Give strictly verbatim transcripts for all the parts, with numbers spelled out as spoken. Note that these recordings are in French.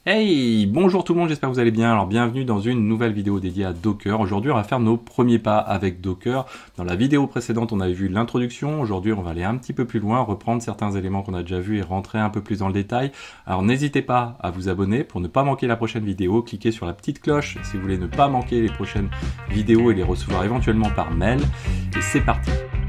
Hey, bonjour tout le monde, j'espère que vous allez bien. Alors bienvenue dans une nouvelle vidéo dédiée à Docker. Aujourd'hui on va faire nos premiers pas avec Docker. Dans la vidéo précédente on avait vu l'introduction, aujourd'hui on va aller un petit peu plus loin, reprendre certains éléments qu'on a déjà vus et rentrer un peu plus dans le détail. Alors n'hésitez pas à vous abonner pour ne pas manquer la prochaine vidéo, cliquez sur la petite cloche si vous voulez ne pas manquer les prochaines vidéos et les recevoir éventuellement par mail. Et c'est parti.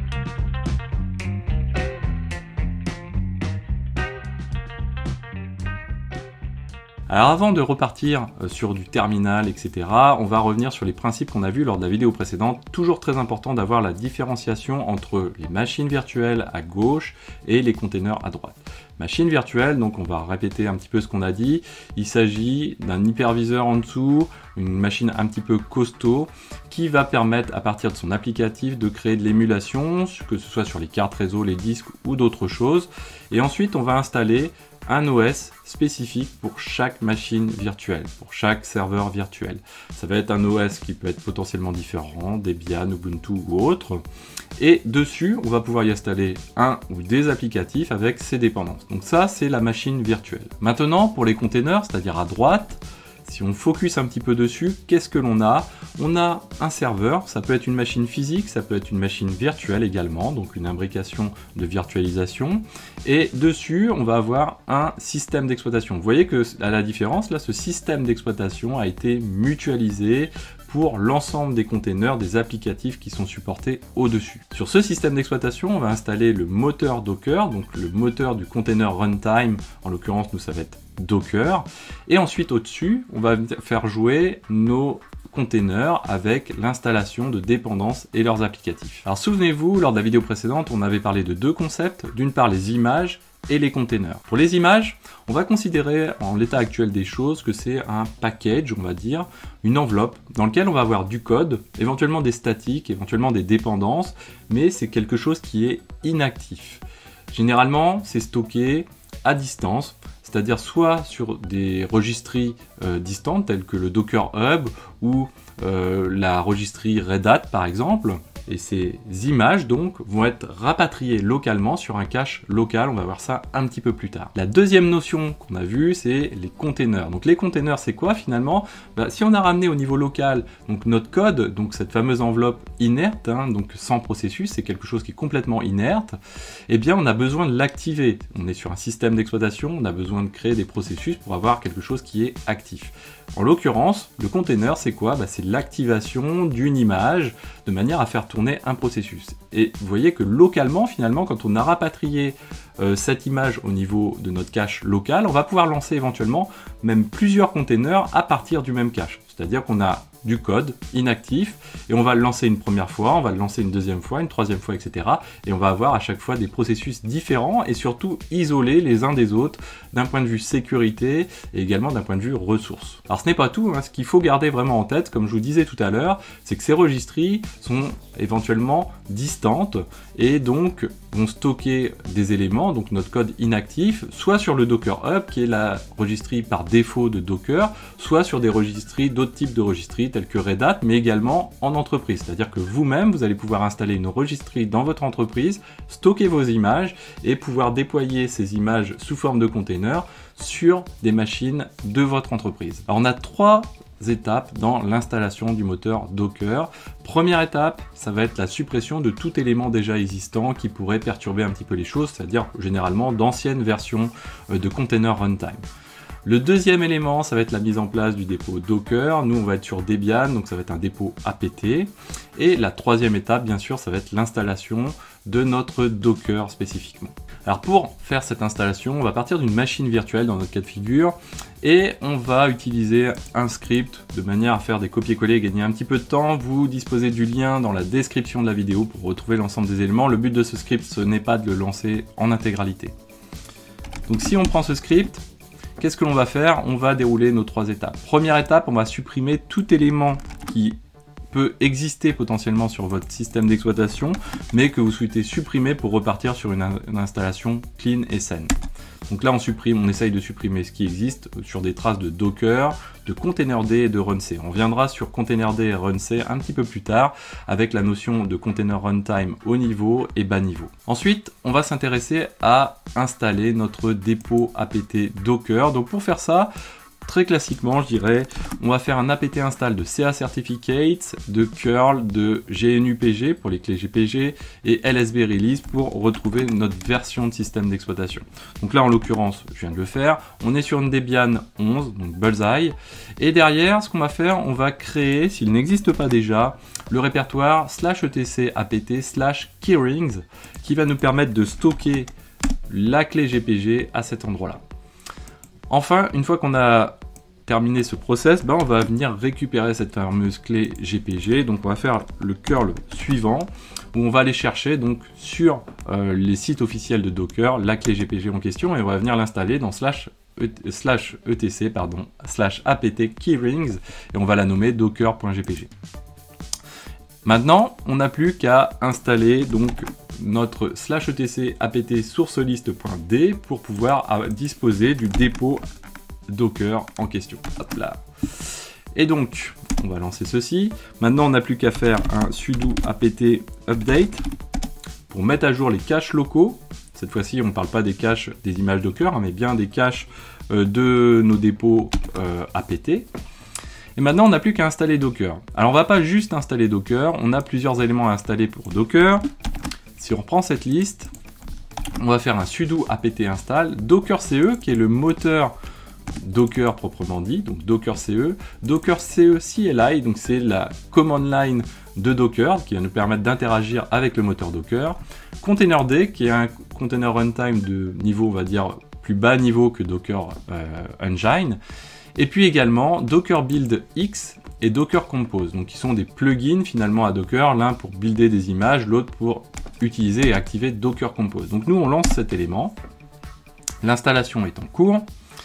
Alors avant de repartir sur du terminal, et cetera, on va revenir sur les principes qu'on a vus lors de la vidéo précédente. Toujours très important d'avoir la différenciation entre les machines virtuelles à gauche et les containers à droite. Machine virtuelle, donc on va répéter un petit peu ce qu'on a dit. Il s'agit d'un hyperviseur en dessous, une machine un petit peu costaud qui va permettre à partir de son applicatif de créer de l'émulation, que ce soit sur les cartes réseau, les disques ou d'autres choses. Et ensuite on va installer un O S spécifique pour chaque machine virtuelle, pour chaque serveur virtuel. Ça va être un O S qui peut être potentiellement différent, Debian, Ubuntu ou autre. Et dessus, on va pouvoir y installer un ou des applicatifs avec ses dépendances. Donc ça, c'est la machine virtuelle. Maintenant, pour les containers, c'est-à-dire à droite, si on focus un petit peu dessus, qu'est-ce que l'on a? On a un serveur, ça peut être une machine physique, ça peut être une machine virtuelle également, donc une imbrication de virtualisation. Et dessus, on va avoir un système d'exploitation. Vous voyez que à la différence, là, ce système d'exploitation a été mutualisé pour l'ensemble des containers, des applicatifs qui sont supportés au-dessus. Sur ce système d'exploitation, on va installer le moteur Docker, donc le moteur du container runtime, en l'occurrence, nous, ça va être Docker. Et ensuite, au-dessus, on va faire jouer nos containers avec l'installation de dépendances et leurs applicatifs. Alors souvenez-vous, lors de la vidéo précédente, on avait parlé de deux concepts. D'une part, les images et les containers. Pour les images, on va considérer en l'état actuel des choses que c'est un package, on va dire, une enveloppe dans lequel on va avoir du code, éventuellement des statiques, éventuellement des dépendances, mais c'est quelque chose qui est inactif. Généralement, c'est stocké à distance, c'est-à-dire soit sur des registries euh, distantes telles que le Docker Hub ou euh, la registrie Red Hat par exemple. Et ces images donc vont être rapatriées localement sur un cache local, on va voir ça un petit peu plus tard. La deuxième notion qu'on a vue, c'est les containers. Donc les containers, c'est quoi finalement? Bah, si on a ramené au niveau local donc notre code, donc cette fameuse enveloppe inerte, hein, donc sans processus, c'est quelque chose qui est complètement inerte, eh bien on a besoin de l'activer. On est sur un système d'exploitation, on a besoin de créer des processus pour avoir quelque chose qui est actif. En l'occurrence, le container, c'est quoi? Bah, c'est l'activation d'une image de manière à faire tourner un processus. Et vous voyez que localement, finalement, quand on a rapatrié euh, cette image au niveau de notre cache local, on va pouvoir lancer éventuellement même plusieurs containers à partir du même cache. C'est-à-dire qu'on a du code inactif et on va le lancer une première fois, on va le lancer une deuxième fois, une troisième fois, et cetera. Et on va avoir à chaque fois des processus différents et surtout isolés les uns des autres d'un point de vue sécurité et également d'un point de vue ressources. Alors ce n'est pas tout, hein. Ce qu'il faut garder vraiment en tête, comme je vous disais tout à l'heure, c'est que ces registries sont éventuellement distantes et donc vont stocker des éléments, donc notre code inactif, soit sur le Docker Hub qui est la registrie par défaut de Docker, soit sur des registries, d'autres types de registries telles que Red Hat, mais également en entreprise. C'est-à-dire que vous-même, vous allez pouvoir installer une registrie dans votre entreprise, stocker vos images et pouvoir déployer ces images sous forme de containers sur des machines de votre entreprise. Alors on a trois étapes dans l'installation du moteur Docker. Première étape, ça va être la suppression de tout élément déjà existant qui pourrait perturber un petit peu les choses, c'est-à-dire généralement d'anciennes versions de container runtime. Le deuxième élément, ça va être la mise en place du dépôt Docker. Nous, on va être sur Debian, donc ça va être un dépôt apt. Et la troisième étape, bien sûr, ça va être l'installation de notre Docker spécifiquement. Alors pour faire cette installation, on va partir d'une machine virtuelle dans notre cas de figure et on va utiliser un script de manière à faire des copier-coller et gagner un petit peu de temps. Vous disposez du lien dans la description de la vidéo pour retrouver l'ensemble des éléments. Le but de ce script, ce n'est pas de le lancer en intégralité. Donc si on prend ce script, qu'est-ce que l'on va faire? On va dérouler nos trois étapes. Première étape, on va supprimer tout élément qui peut exister potentiellement sur votre système d'exploitation, mais que vous souhaitez supprimer pour repartir sur une, in une installation clean et saine. Donc là, on supprime, on essaye de supprimer ce qui existe sur des traces de Docker, de Containerd et de runc. On viendra sur Containerd et runc un petit peu plus tard avec la notion de container runtime haut niveau et bas niveau. Ensuite, on va s'intéresser à installer notre dépôt apt Docker. Donc pour faire ça, très classiquement, je dirais, on va faire un apt install de C A Certificates, de curl, de G N U P G pour les clés G P G et L S B release pour retrouver notre version de système d'exploitation. Donc là, en l'occurrence, je viens de le faire. On est sur une Debian onze, donc Bullseye. Et derrière, ce qu'on va faire, on va créer, s'il n'existe pas déjà, le répertoire slash etc apt slash keyrings qui va nous permettre de stocker la clé G P G à cet endroit-là. Enfin, une fois qu'on a terminé ce process, ben on va venir récupérer cette fameuse clé G P G. Donc on va faire le curl suivant où on va aller chercher donc sur euh, les sites officiels de Docker la clé G P G en question et on va venir l'installer dans slash E T, slash etc pardon slash apt keyrings et on va la nommer docker.gpg. Maintenant, on n'a plus qu'à installer donc notre slash etc apt sourcelist.d pour pouvoir disposer du dépôt Docker en question. Hop là. Et donc, on va lancer ceci. Maintenant, on n'a plus qu'à faire un sudo apt update pour mettre à jour les caches locaux. Cette fois-ci, on ne parle pas des caches des images Docker, mais bien des caches euh, de nos dépôts euh, apt. Et maintenant, on n'a plus qu'à installer Docker. Alors, on ne va pas juste installer Docker, on a plusieurs éléments à installer pour Docker. Si on reprend cette liste, on va faire un sudo apt install dockerce, qui est le moteur Docker proprement dit, donc dockerce, dockerce C L I, donc c'est la command line de Docker qui va nous permettre d'interagir avec le moteur Docker. Containerd, qui est un container runtime de niveau, on va dire, plus bas niveau que Docker euh, Engine. Et puis également Docker Build X et Docker Compose, donc qui sont des plugins finalement à Docker, l'un pour builder des images, l'autre pour utiliser et activer Docker Compose. Donc nous on lance cet élément, l'installation est en cours.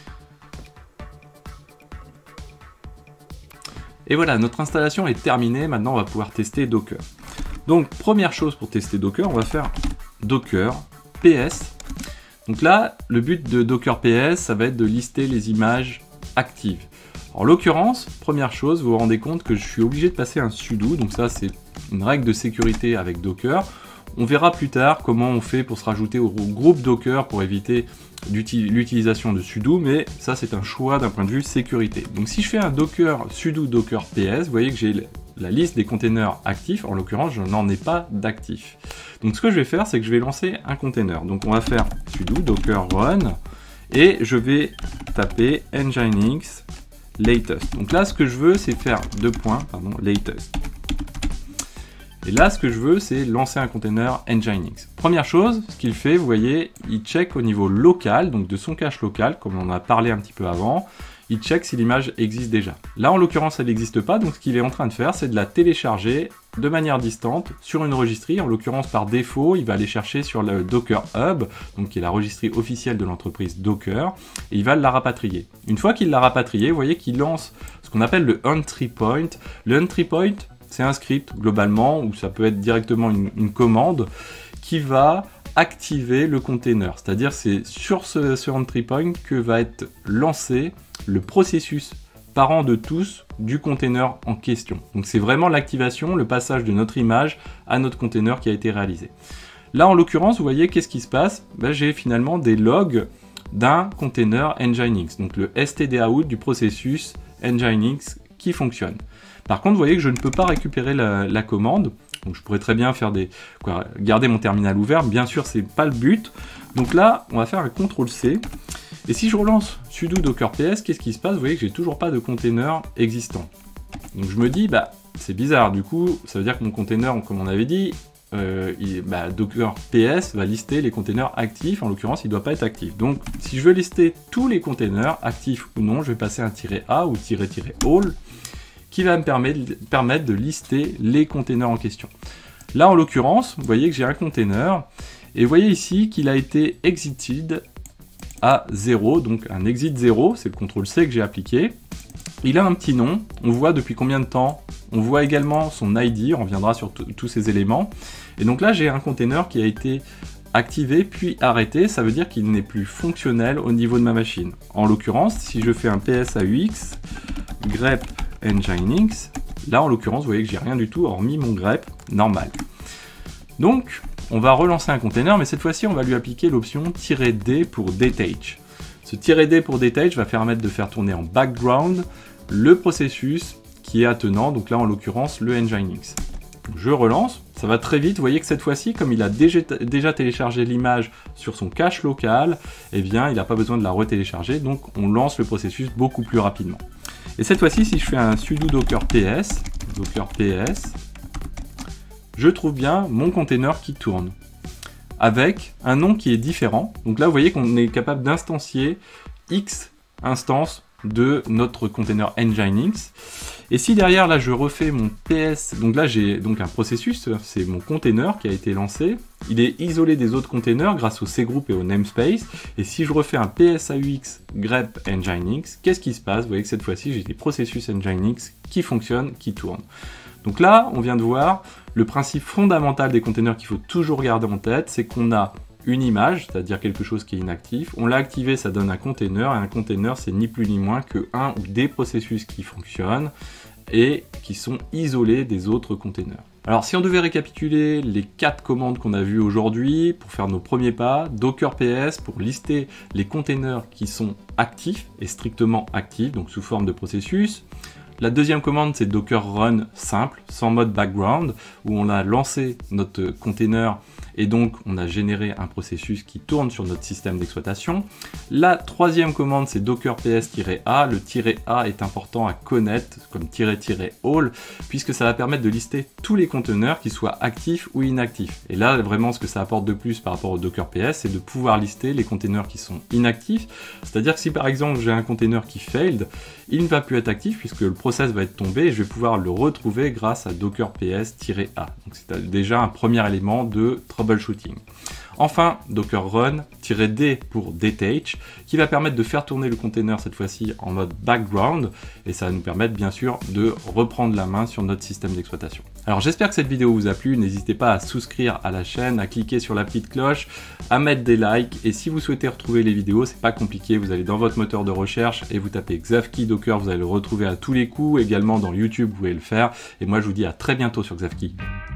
Et voilà, notre installation est terminée, maintenant on va pouvoir tester Docker. Donc première chose pour tester Docker, on va faire Docker P S. Donc là, le but de Docker P S, ça va être de lister les images actives. En l'occurrence, première chose, vous vous rendez compte que je suis obligé de passer un sudo, donc ça c'est une règle de sécurité avec Docker. On verra plus tard comment on fait pour se rajouter au groupe Docker pour éviter l'utilisation de sudo, mais ça c'est un choix d'un point de vue sécurité. Donc si je fais un docker sudo docker ps, vous voyez que j'ai la liste des containers actifs, en l'occurrence je n'en ai pas d'actifs. Donc ce que je vais faire, c'est que je vais lancer un container. Donc on va faire sudo docker run, et je vais taper nginx latest. Donc là ce que je veux c'est faire deux points, pardon, latest. Et là, ce que je veux, c'est lancer un container nginx. Première chose, ce qu'il fait, vous voyez, il check au niveau local, donc de son cache local, comme on en a parlé un petit peu avant, il check si l'image existe déjà. Là, en l'occurrence, elle n'existe pas, donc ce qu'il est en train de faire, c'est de la télécharger de manière distante sur une registrie. En l'occurrence, par défaut, il va aller chercher sur le Docker Hub, donc qui est la registrie officielle de l'entreprise Docker, et il va la rapatrier. Une fois qu'il l'a rapatriée, vous voyez qu'il lance ce qu'on appelle le entry point. Le entry point, c'est un script globalement, ou ça peut être directement une, une commande qui va activer le container. C'est-à-dire c'est sur ce, ce entry point que va être lancé le processus parent de tous du container en question. Donc c'est vraiment l'activation, le passage de notre image à notre container qui a été réalisé. Là en l'occurrence, vous voyez qu'est-ce qui se passe? Ben, j'ai finalement des logs d'un container nginx, donc le stdout du processus nginx qui fonctionne. Par contre, vous voyez que je ne peux pas récupérer la, la commande. Donc, je pourrais très bien faire des, quoi, garder mon terminal ouvert. Bien sûr, c'est pas le but. Donc là, on va faire un contrôle C. Et si je relance sudo docker ps, qu'est-ce qui se passe? Vous voyez que j'ai toujours pas de container existant. Donc je me dis, bah c'est bizarre. Du coup, ça veut dire que mon container, comme on avait dit, euh, il, bah, docker ps va lister les containers actifs. En l'occurrence, il ne doit pas être actif. Donc, si je veux lister tous les containers actifs ou non, je vais passer un "-a" ou "-all" qui va me permettre, permettre de lister les containers en question. Là, en l'occurrence, vous voyez que j'ai un container, et vous voyez ici qu'il a été exited à zéro, donc un exit zéro, c'est le contrôle C que j'ai appliqué. Il a un petit nom, on voit depuis combien de temps, on voit également son I D, on reviendra sur tous ces éléments. Et donc là, j'ai un container qui a été activé puis arrêté, ça veut dire qu'il n'est plus fonctionnel au niveau de ma machine. En l'occurrence, si je fais un psaux grep nginx, là en l'occurrence vous voyez que j'ai rien du tout hormis mon grep normal. Donc on va relancer un container, mais cette fois-ci on va lui appliquer l'option -d pour detach. Ce -d pour detach va permettre de faire tourner en background le processus qui est attenant, donc là en l'occurrence le Nginx. Je relance, ça va très vite, vous voyez que cette fois-ci, comme il a déjà, déjà téléchargé l'image sur son cache local, eh bien il n'a pas besoin de la retélécharger, donc on lance le processus beaucoup plus rapidement. Et cette fois-ci, si je fais un sudo docker ps, docker ps, je trouve bien mon container qui tourne, avec un nom qui est différent. Donc là, vous voyez qu'on est capable d'instancier X instances de notre container Nginx. Et si derrière, là, je refais mon P S, donc là, j'ai donc un processus, c'est mon container qui a été lancé. Il est isolé des autres containers grâce au cgroup et au namespace. Et si je refais un psaux grep Nginx, qu'est-ce qui se passe? Vous voyez que cette fois-ci, j'ai des processus Nginx qui fonctionnent, qui tournent. Donc là, on vient de voir le principe fondamental des containers qu'il faut toujours garder en tête, c'est qu'on a une image, c'est-à-dire quelque chose qui est inactif. On l'a activé, ça donne un container, et un container, c'est ni plus ni moins que un ou des processus qui fonctionnent et qui sont isolés des autres containers. Alors, si on devait récapituler les quatre commandes qu'on a vues aujourd'hui pour faire nos premiers pas, docker ps pour lister les containers qui sont actifs et strictement actifs, donc sous forme de processus. La deuxième commande, c'est docker run simple, sans mode background, où on a lancé notre container et donc on a généré un processus qui tourne sur notre système d'exploitation. La troisième commande, c'est docker ps-a. Le "-a" est important à connaître comme "-all", puisque ça va permettre de lister tous les conteneurs qui soient actifs ou inactifs. Et là, vraiment, ce que ça apporte de plus par rapport au docker ps, c'est de pouvoir lister les conteneurs qui sont inactifs. C'est-à-dire que si par exemple j'ai un container qui failed, il ne va plus être actif puisque le process va être tombé et je vais pouvoir le retrouver grâce à docker ps-a. Donc c'est déjà un premier élément de troubleshooting. Enfin, docker run-d pour detach, qui va permettre de faire tourner le container cette fois-ci en mode background, et ça va nous permettre bien sûr de reprendre la main sur notre système d'exploitation. Alors j'espère que cette vidéo vous a plu, n'hésitez pas à souscrire à la chaîne, à cliquer sur la petite cloche, à mettre des likes, et si vous souhaitez retrouver les vidéos, c'est pas compliqué, vous allez dans votre moteur de recherche et vous tapez Xavki Docker, vous allez le retrouver à tous les coups, également dans YouTube vous pouvez le faire, et moi je vous dis à très bientôt sur Xavki.